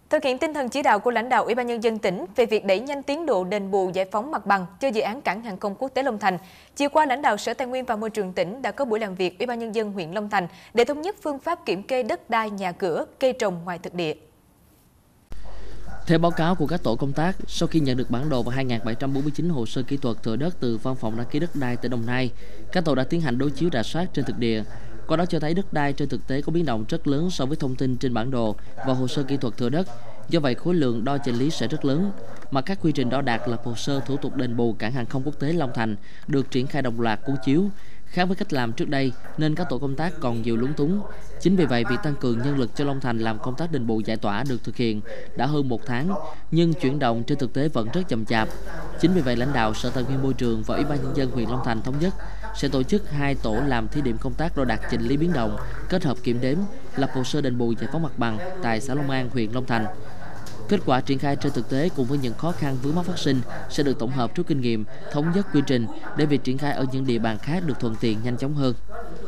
Thực hiện tinh thần chỉ đạo của lãnh đạo Ủy ban Nhân dân tỉnh về việc đẩy nhanh tiến độ đền bù giải phóng mặt bằng cho dự án cảng hàng không quốc tế Long Thành, chiều qua lãnh đạo Sở Tài nguyên và Môi trường tỉnh đã có buổi làm việc Ủy ban Nhân dân huyện Long Thành để thống nhất phương pháp kiểm kê đất đai, nhà cửa, cây trồng ngoài thực địa. Theo báo cáo của các tổ công tác, sau khi nhận được bản đồ và 2.749 hồ sơ kỹ thuật thửa đất từ Văn phòng đăng ký đất đai tỉnh Đồng Nai, các tổ đã tiến hành đối chiếu rà soát trên thực địa. Qua đó cho thấy đất đai trên thực tế có biến động rất lớn so với thông tin trên bản đồ và hồ sơ kỹ thuật thửa đất. Do vậy, khối lượng đo chỉnh lý sẽ rất lớn. Mà các quy trình đo đạc lập hồ sơ thủ tục đền bù cảng hàng không quốc tế Long Thành được triển khai đồng loạt cuốn chiếu. Khác với cách làm trước đây nên các tổ công tác còn nhiều lúng túng. Chính vì vậy, việc tăng cường nhân lực cho Long Thành làm công tác đền bù giải tỏa được thực hiện đã hơn 1 tháng, nhưng chuyển động trên thực tế vẫn rất chậm chạp. Chính vì vậy, lãnh đạo Sở Tài nguyên Môi trường và Ủy ban Nhân dân huyện Long Thành thống nhất sẽ tổ chức 2 tổ làm thí điểm công tác đo đạc chỉnh lý biến động, kết hợp kiểm đếm, lập hồ sơ đền bù giải phóng mặt bằng tại xã Long An, huyện Long Thành. Kết quả triển khai trên thực tế cùng với những khó khăn vướng mắc phát sinh sẽ được tổng hợp rút kinh nghiệm, thống nhất quy trình để việc triển khai ở những địa bàn khác được thuận tiện, nhanh chóng hơn.